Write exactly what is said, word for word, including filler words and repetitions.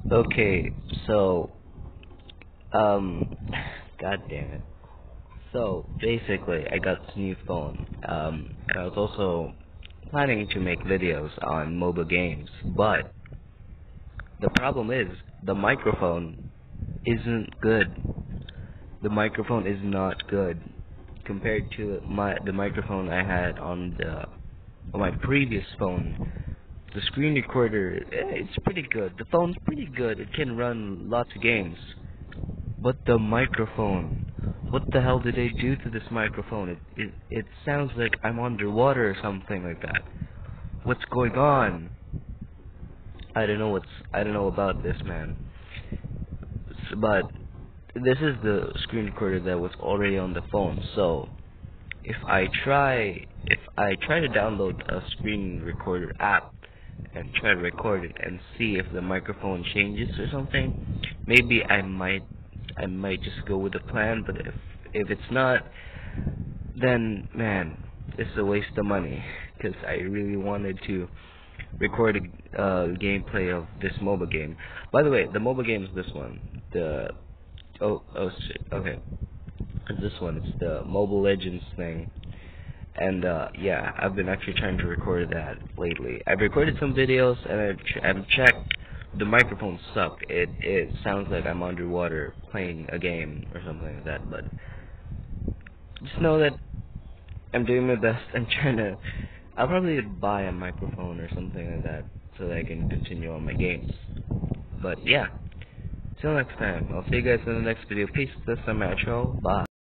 Okay, so, um, god damn it. So, basically, I got this new phone. Um, I was also planning to make videos on mobile games, but the problem is, the microphone isn't good. The microphone is not good compared to my the microphone I had on the on my previous phone. The screen recorder, eh, it's pretty good. The phone's pretty good. It can run lots of games. But the microphone, what the hell did they do to this microphone? It it it sounds like I'm underwater or something like that. What's going on? I don't know what's I don't know about this, man. S- But this is the screen recorder that was already on the phone. So if I try if I try to download a screen recorder app and try to record it and see if the microphone changes or something, maybe I might I might just go with the plan. But if if it's not, then man, it's a waste of money because I really wanted to record a uh, gameplay of this mobile game. By the way, the mobile game is this one. The oh oh shit. Okay, it's this one. It's the Mobile Legends thing. And uh, yeah, I've been actually trying to record that lately. I've recorded some videos and I've, ch- I've checked. The microphone sucked. It it sounds like I'm underwater playing a game or something like that. But just know that I'm doing my best. I'm trying to. I'll probably buy a microphone or something like that so that I can continue on my games. But yeah, till next time. I'll see you guys in the next video. Peace. This is Metro. Bye.